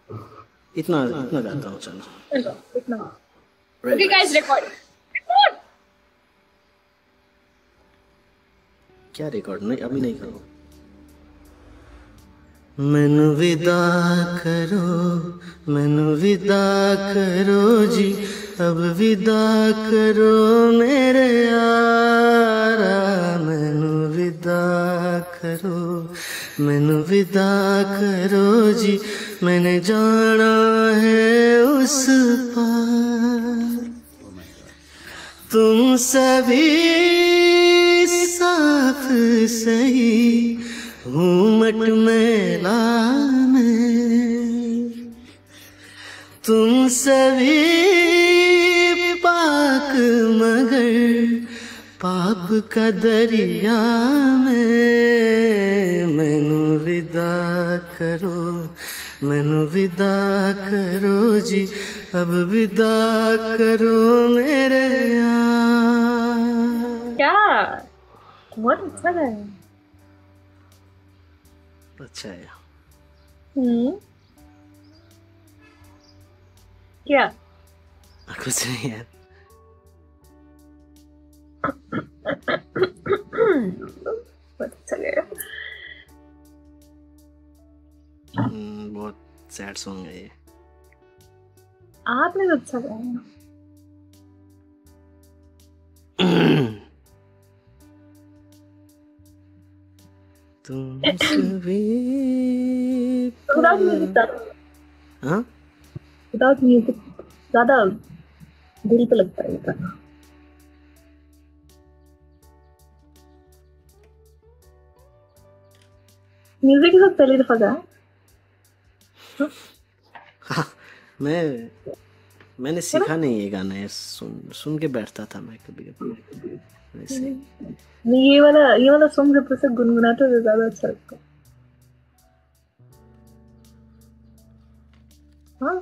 इतना इतना गाता हूँ चलो। इतना। Very okay guys, nice. Record. क्या रिकॉर्ड? नहीं अभी नहीं करो। मैनू विदा करो, मैनू विदा करो जी, अब विदा करो मेरे यारा। मैनू विदा करो, मैनू विदा करो जी, मैंने जाना है उस पार। तुम सभी साफ सही हूँ मट मैला में, तुम सभी पाक मगर पाप का दरिया में। मैनू विदा करो, मैनू विदा करो जी, अब विदा करो मेरे यार। क्या बहुत अच्छा है। अच्छा है। क्या कुछ नहीं यार। बहुत अच्छा गया। बहुत सैड सॉन्ग है ये। आपने तो अच्छा गाया। तुम सभी विदाउट म्यूजिक, हाँ विदाउट म्यूजिक ज्यादा दिल पे लगता है ये गाना। म्यूजिक के साथ पहली दफा गाया। हाँ, मैंने सीखा नहीं ये गाना, ये सुन के बैठता था मैं कभी कभी वैसे। ये वाला सॉन्ग जब से गुनगुनाते हुए ज्यादा अच्छा लगता है। हाँ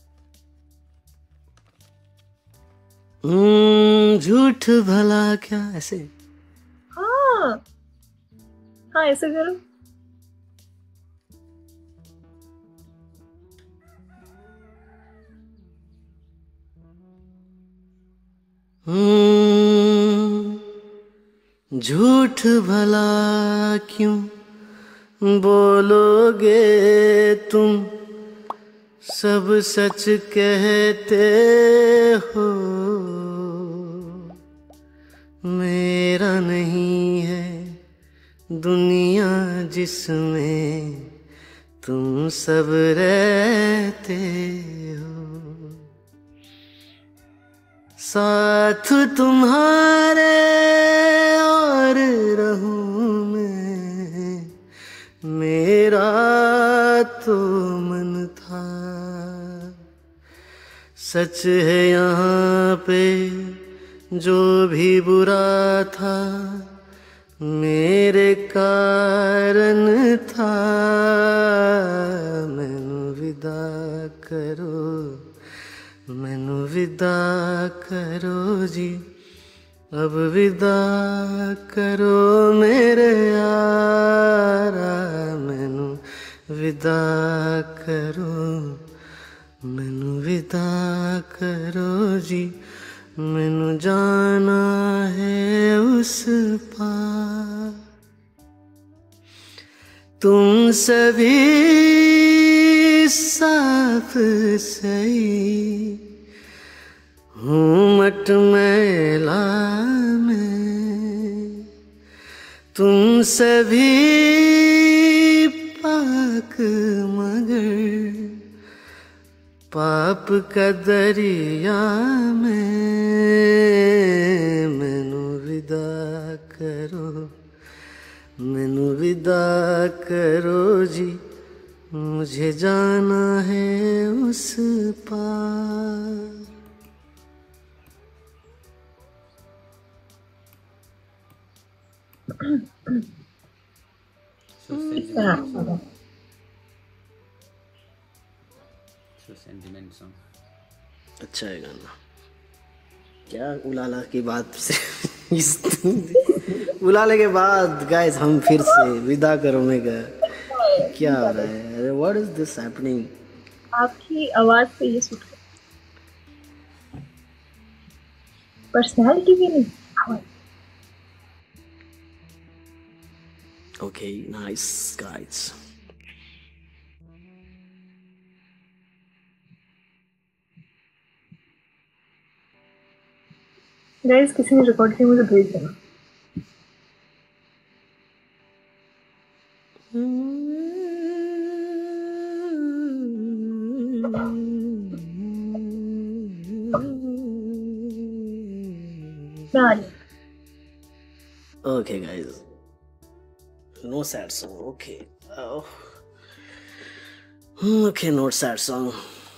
झूठ भला क्या, ऐसे। हाँ हाँ, ऐसे करो। झूठ भला क्यों बोलोगे तुम, सब सच कहते हो। मेरा नहीं है दुनिया जिसमें तुम सब रहते हो। साथ तुम्हारे और रहूं मैं, मेरा तो मन था। सच है यहाँ पे जो भी बुरा था, मेरे कारण था। मैनू विदा करो, मैनू विदा करो जी, अब विदा करो मेरे यारा। मैनू विदा करो, मैनू विदा करो जी, मैनू जाना है उस पार। तुम सभी साफ सही हूँ मट मैला में, तुम सभी पाक मगर पाप का दरिया में। मैनू विदा करो, मैनू विदा करो जी, मुझे जाना है उस पार। Sentiment song. अच्छा है गाना। क्या उलाला के बाद से उलाले के बाद गाइस हम फिर से विदा करो में गए। क्या हो रहा है? अरे व्हाट इज दिस हैपनिंग? आपकी आवाज पे ये सूट कर, पर्सनालिटी भी नहीं, आवाज। Okay, nice guys. गाइस किसी ने रिकॉर्ड किया मुझे भेज देना। मैं आ रही हूँ। Okay, guys. No sad song. Okay. Oh. Okay, no sad song.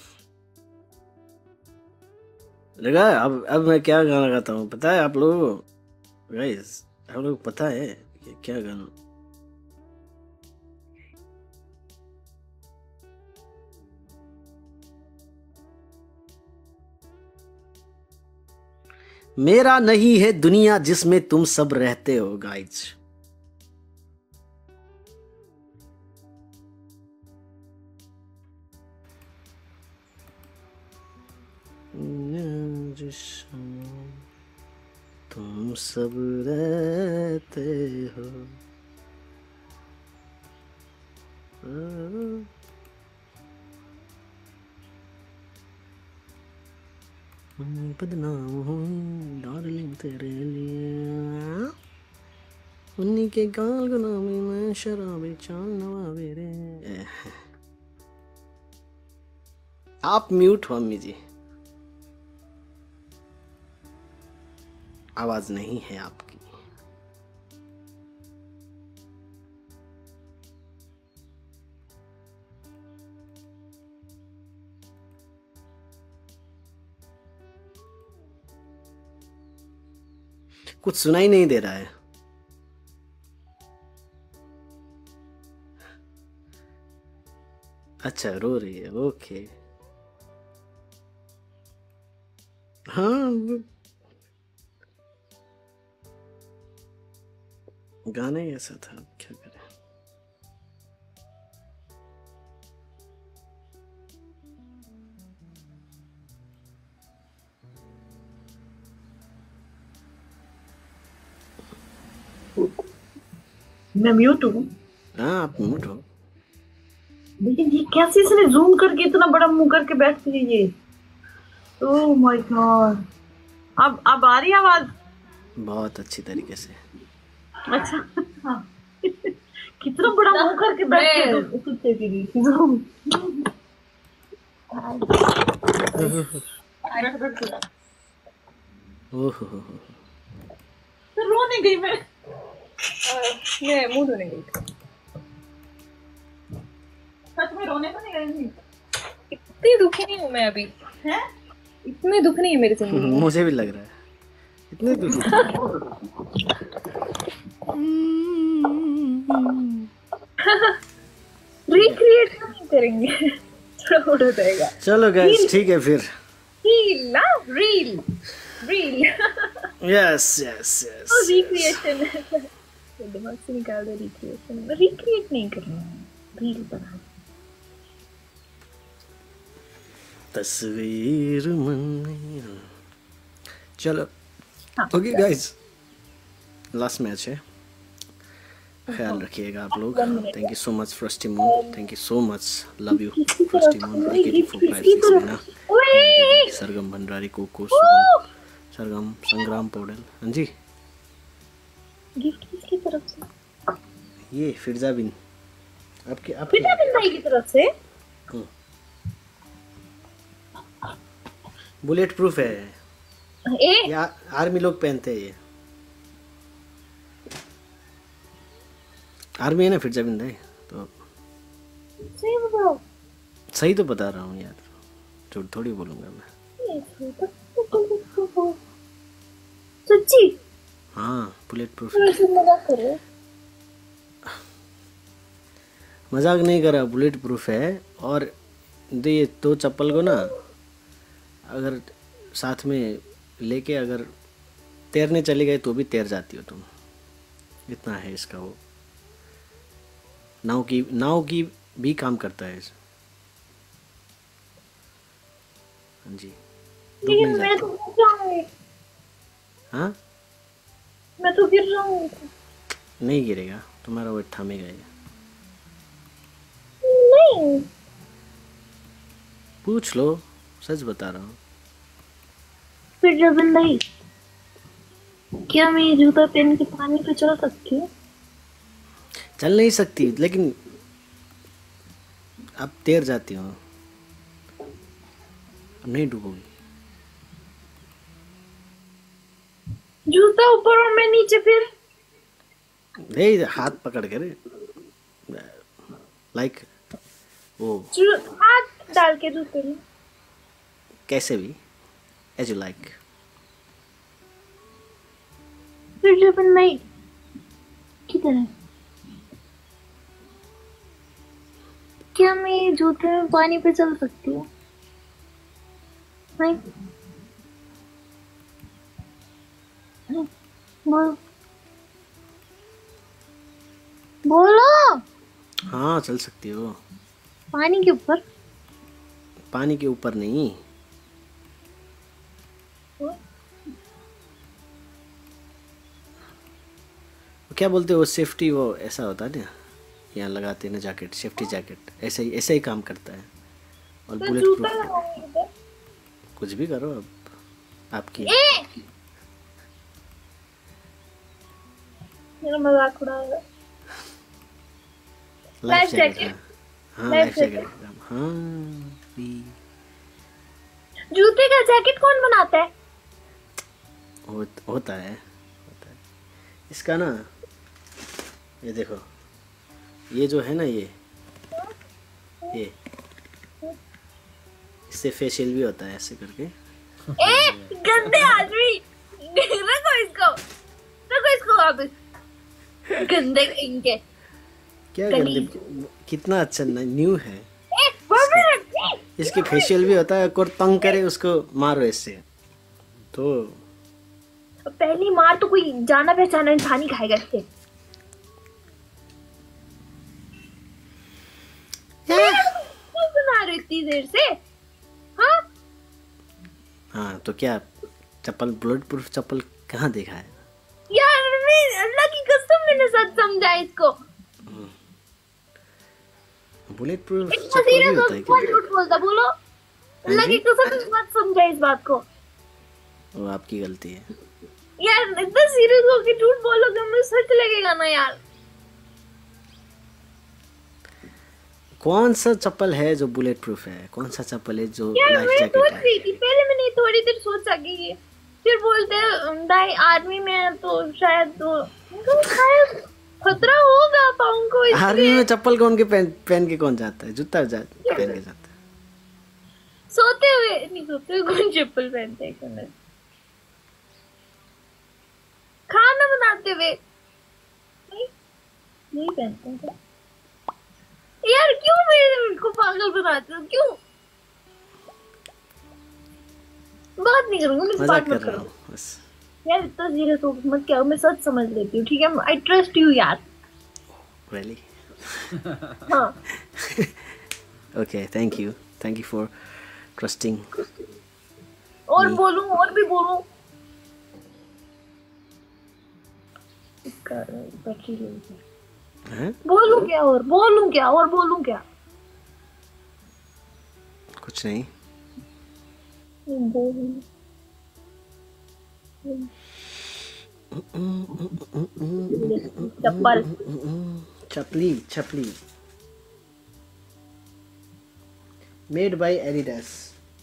लगा अब मैं क्या गाना गाता हूँ पता है आप लोगों को गाइस? आप लोगों को पता है कि क्या गाना? मेरा नहीं है दुनिया जिसमें तुम सब रहते हो गाइस। जिसमें तुम सब रहते हो। बदनाम हूँ डार्लिंग तेरे लिए, उन्हीं के गाल गुलामी में शराबी चाल नवाबे रे। आप म्यूट हो अम्मी जी, आवाज नहीं है आपकी। कुछ सुनाई नहीं दे रहा है। अच्छा रो रही है, ओके। हाँ गाना ही ऐसा था, क्या करें। मैं म्यूट हूँ। हाँ आप म्यूट हो। लेकिन ये कैसे इसने जूम करके इतना बड़ा मुंह करके बैठती है ये? Oh my God. अब आ रही है आवाज? बहुत अच्छी तरीके से। अच्छा हाँ। कितना बड़ा मुंह करके बैठती है तुम कुत्ते की भी। जूम। ओहो तो रोने गई मैं मुंह धोने गई। सच में रोने तो नहीं गई? इतनी दुखी नहीं हूँ मैं अभी। हैं? इतनी दुख नहीं है मेरी जिंदगी में। मुझे भी लग रहा है इतने दुखी। रिक्रिएट नहीं करेंगे, थोड़ा हो जाएगा। चलो गाइस ठीक है फिर। रील ना, reel reel. Yes yes yes. Recreation दिमाग से निकाल दो। रिक्रिएशन रिक्रिएट नहीं करना है, रील बना। तस्वीर मन। चलो ओके गाइस, लास्ट मैच है, ख्याल रखिएगा आप लोग। Thank you so much Frosty Moon, thank you so much, love you Frosty Moon, AKT456 Meena, Sargam Bhandari, Koko Sugam, Sargam संग्राम पौडेल। हाँ जी गिफ्ट किसकी तरफ से? ये फिरजा बिन आपके पिता बिन भाई की तरफ से। बुलेट प्रूफ है ए ये, आर्मी लोग पहनते हैं ये। आर्मी है ना फिरजा बिन भाई, तो सही बताओ। सही तो बता रहा हूँ यार, झूठ थोड़ी बोलूंगा मैं। सच्ची? हाँ बुलेट प्रूफ। मजाक कर रहे हो? मजाक नहीं कर रहा, बुलेट प्रूफ है। और ये दो चप्पल को ना अगर साथ में लेके अगर तैरने चले गए तो भी तैर जाती हो तुम, इतना है इसका। वो नाव की भी काम करता है। हाँ जी, डूब लेकिन नहीं मैं जाते। तो गिर जाऊंगी, हाँ, मैं तो गिर जाऊंगी। नहीं गिरेगा, तुम्हारा वेट थामेगा ये। नहीं, पूछ लो, सच बता रहा हूँ। फिर जबन भाई, क्या मैं ये जूता पहन के पानी पे चल सकती हूँ? चल नहीं सकती, लेकिन अब तैर जाती हो, अब नहीं डूबोगी। जूता ऊपर और मैं नीचे, फिर नहीं, हाथ पकड़ कर, लाइक वो, हाथ डाल के जूते में। कैसे भी, एज यू लाइक। फिर जबन भाई किधर है? क्या मैं ये जूते में पानी पे चल सकती हूँ? नहीं, बोल, बोलो। हाँ, चल सकती हो। पानी के ऊपर? पानी के ऊपर नहीं, वो क्या बोलते हैं, वो सेफ्टी, वो ऐसा होता है ना, यहाँ लगाते हैं ना जैकेट, सेफ्टी जैकेट, ऐसे ही काम करता है। और तो बुलेट जूता प्रूफ, लगाऊंगी इधर। कुछ भी करो अब, आपकी। मेरा मजाक उड़ा रहा है। लाइफ लाइफ जैकेट, जैकेट, हाँ लाइफ लाइफ जैकेट। जैकेट, हाँ भी जूते का जैकेट कौन बनाता है? होता है, इसका ना, ये देखो, ये जो है ना, ये इससे फेशियल भी होता है, ऐसे करके। ए गंदे आदमी, रखो इसको वापस, गंदे इनके। क्या गलीज। गंदे, कितना अच्छा न्यू है। वापस रख। इसके फेशियल भी होता है, और तंग करे उसको मारो इससे, तो पहली मार तो कोई जाना पहचाना इंसान ही खाएगा इससे। क्यों बना रही इतनी देर से? हाँ, हाँ, तो क्या चप्पल, बुलेट प्रूफ चप्पल कहाँ देखा है? यार मैं अल्लाह की कसम मैंने सच समझा इसको। बुलेट प्रूफ इतना चप्पल भी सीरियस होता है कौन क्या? झूठ बोलता, बोलो। अल्लाह जी? की कसम मत समझा इस बात को। वो आपकी गलती है। यार इतना सीरियस होके झूठ बोलोगे मुझे सच लगेगा ना यार। कौन सा चप्पल है जो बुलेट प्रूफ है? कौन सा चप्पल है जो यार लाइफ मैं जैकेट सोच है? रही थी, पहले मैंने थोड़ी देर सोचा कि ये, फिर बोलते हैं भाई आर्मी में है तो शायद शायद खतरा होगा पाँव को, आर्मी इसलिए में चप्पल कौन के पहन के कौन जाता है? पहन के जाता है। सोते हुए नहीं, सोते हुए कौन चप्पल पहनते हैं कमर? खाना बनाते हुए नहीं, नहीं पहनते हैं क्या? यार क्यों मेरे को पागल बनाते हो, क्यों? बात नहीं करूंगी, मुझे मजाक बात कर मत रहा करो हूँ बस। यार, इतना सीरियस हो मत क्या, मैं सच समझ लेती हूँ, ठीक है? आई ट्रस्ट यू यार। Really? हाँ, Okay, thank you for trusting और me. बोलूं, और भी बोलूं? इसका बैटरी लो है। हैं? बोलूं क्या, और बोलूं क्या, और बोलूं क्या? कुछ नहीं। बोलूं चप्पल। चपली मेड बाय एडिडास।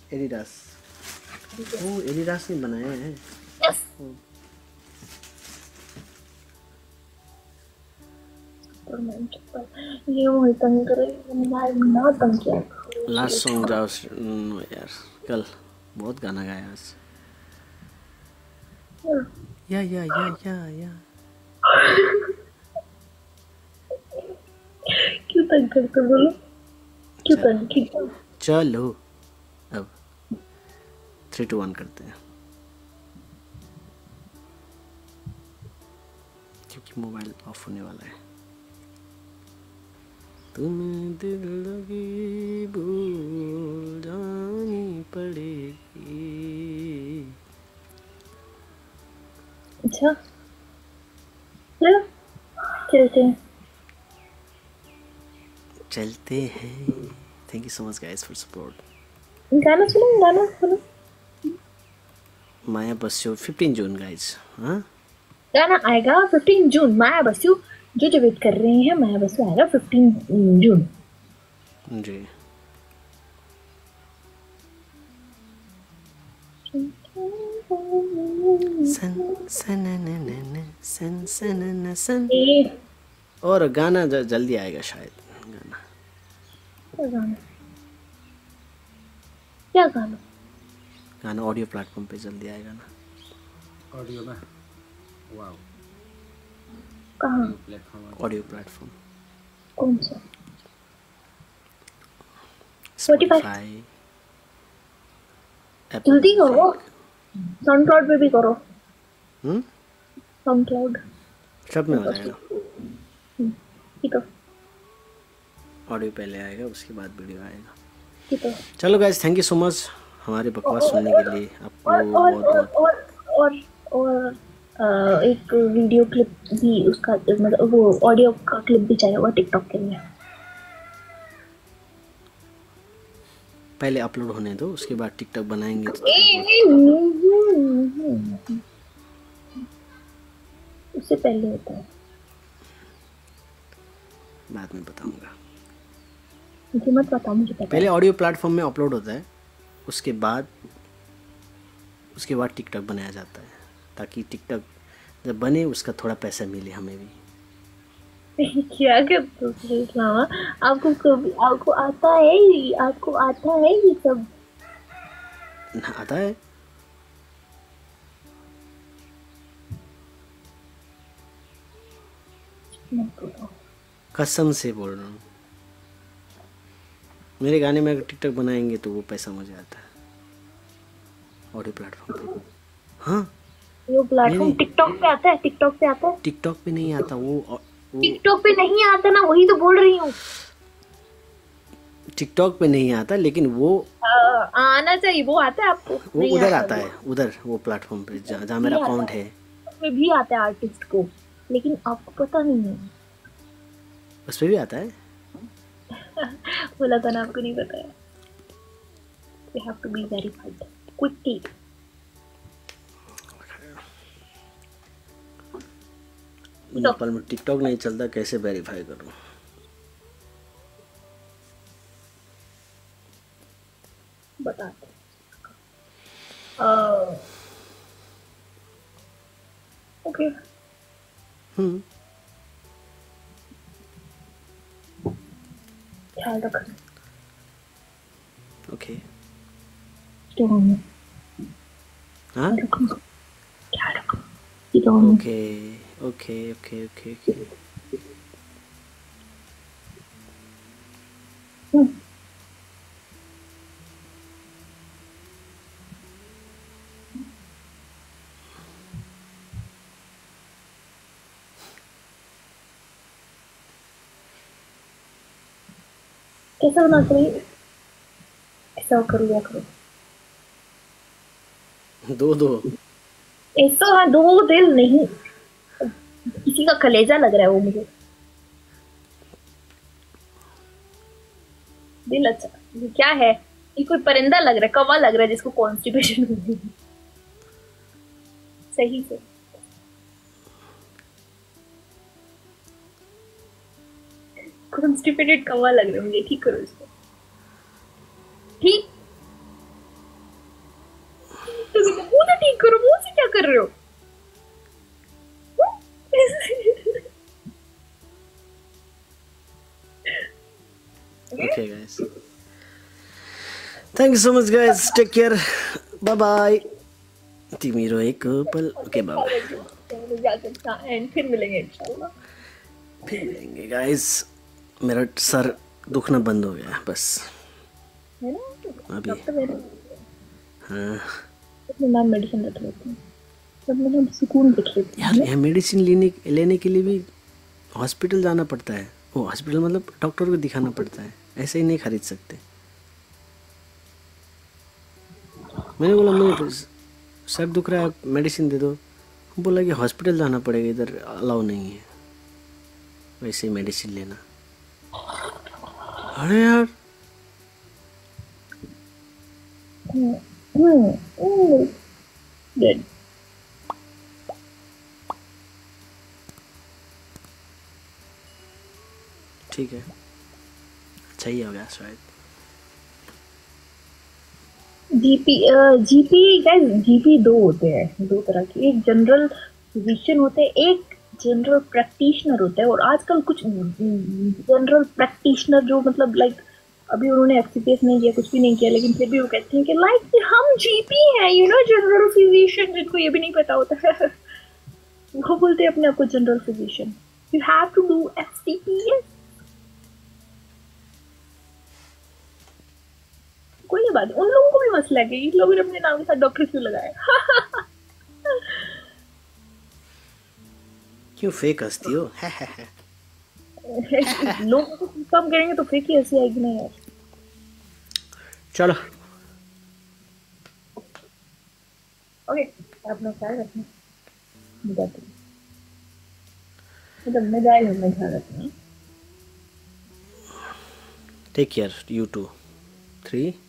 ओ, एडिडास ने बनाया है। यस, चप्पल। ये मुझे तंग करे, ना तंग किया। लास्ट सॉन्ग जाओ यार, कल बहुत गाना गाया आज। या क्यों तंग करते हो, बोलो? क्यों तंग, क्यों? चलो अब 3 2 1 करते हैं, क्योंकि मोबाइल ऑफ होने वाला है। तुम्हें दिल लगी भूल जानी पड़ेगी। अच्छा चलो चलते हैं। चलते हैं। Thank you so much guys for support. गाना सुनो। माया बस्यो 15 जून गाइस। हाँ गाना आएगा 15 जून। माया बसु जो वेट कर रहे हैं, माया बसु आएगा 15 जून। जी सन सन और गाना जल्दी आएगा शायद। गाना क्या गाना? गाना ऑडियो प्लेटफॉर्म पे जल्दी आएगा ना। ऑडियो में वाओ कहाँ? प्लेटफॉर्म ऑडियो प्लेटफॉर्म कौन सा? स्पॉटिफाई जल्दी करो। साउंड क्लाउड पे भी करो। साउंड क्लाउड सब में आ जाएगा। ठीक है। ऑडियो पहले आएगा उसके बाद वीडियो आएगा। ठीक है। चलो guys thank you so much हमारी बकवास सुनने के लिए। आपको बहुत और एक वीडियो क्लिप भी उसका, मतलब वो ऑडियो का क्लिप भी चाहिए होगा टिकटॉक के लिए। पहले अपलोड होने दो उसके बाद टिकटॉक बनाएंगे तो उससे पहले होता है। बाद में बताऊंगा। मुझे मत बताओ, मुझे पता पहले ऑडियो प्लेटफॉर्म में अपलोड होता है उसके बाद टिकटॉक बनाया जाता है ताकि टिकटॉक जब बने उसका थोड़ा पैसा मिले हमें भी। क्या आपको आता है ये सब? आता है। कसम से बोल रहा हूँ मेरे गाने में अगर टिकटॉक बनाएंगे तो वो पैसा मुझे आता है ऑडियो प्लेटफॉर्म पे। हाँ वो प्लेटफॉर्म टिकटॉक पे आता है। टिकटॉक पे नहीं आता वो टिकटॉक पे नहीं आता ना, वही तो बोल रही हूँ। टिकटॉक पे नहीं आता लेकिन वो आना चाहिए। वो आता है आपको? वो उधर आता है उधर वो प्लेटफॉर्म पे जहाँ मेरा अकाउंट है उसमें भी आता है आर्टिस्ट को, लेकिन आपको पता नहीं है। उस पे भी आता है। बोला था ना आपको नहीं पता है। You have to be verified quickly. Nepal में टिकटॉक नहीं चलता कैसे वेरीफाई करूं? बताते। ओके। ख्याल रखना। ओके क्या होना? हाँ ख्याल रखो। ठीक है। ओके कैसा होना चाहिए? ऐसा करो या करो। दो ऐसा है, दो दिल नहीं, किसी का कलेजा लग रहा है वो मुझे। दिल अच्छा ये क्या है? ये कोई परिंदा लग रहा है, कौवा लग रहा है जिसको कॉन्स्टिपेशन हो गई। सही से कॉन्स्टिपेटेड कौवा लग रहा है मुझे। ठीक करो इसको। ठीक मुझे ठीक करो। मुंह से क्या कर रहे हो? Okay guys thank you so much guys take care bye bye तिमीरो एक पल ओके बाय एंड फिर मिलेंगे इंशाल्लाह। फिर मिलेंगे गाइस। मेरा सर दुखना बंद हो गया बस है ना अभी। हाँ मैं मेडिसिन रख लेती हूँ तब मैं सुकून देख लेती हूँ। यार मेडिसिन लेने के लिए भी हॉस्पिटल जाना पड़ता है। वो हॉस्पिटल मतलब डॉक्टर को दिखाना पड़ता है, ऐसे ही नहीं खरीद सकते। मैंने बोला मेरे सर दुख रहा है मेडिसिन दे दो, बोला कि हॉस्पिटल जाना पड़ेगा, इधर अलाउ नहीं है वैसे मेडिसिन लेना। अरे यार Dead. ठीक है, अच्छा ही हो गया शायद। जीपी गाइस, जीपी दो होते हैं, दो तरह के। एक जनरल फिजिशियन होते हैं, एक जनरल प्रैक्टिशनर होता है। और आजकल कुछ जनरल प्रैक्टिशनर जो मतलब लाइक अभी उन्होंने एफसीपीएस नहीं किया, कुछ भी नहीं किया, लेकिन फिर भी वो कहते हैं कि लाइक हम जीपी हैं, यू नो, जनरल फिजिशियन, जिनको ये भी नहीं पता होता है। वो बोलते हैं अपने आप को general physician. You have to do FCPS. कोई नहीं बात, उन लोगों को भी मसला है कि इन लोगों ने अपने नाम के साथ डॉक्टर क्यों लगाया। क्यों फेक हंसती हो? लोग तो कम करेंगे तो फेक ही हंसी आएगी ना यार। चलो ओके, अपना ख्याल रखना। मतलब मैं जाए अपना ख्याल रखना। Take care, you to. 3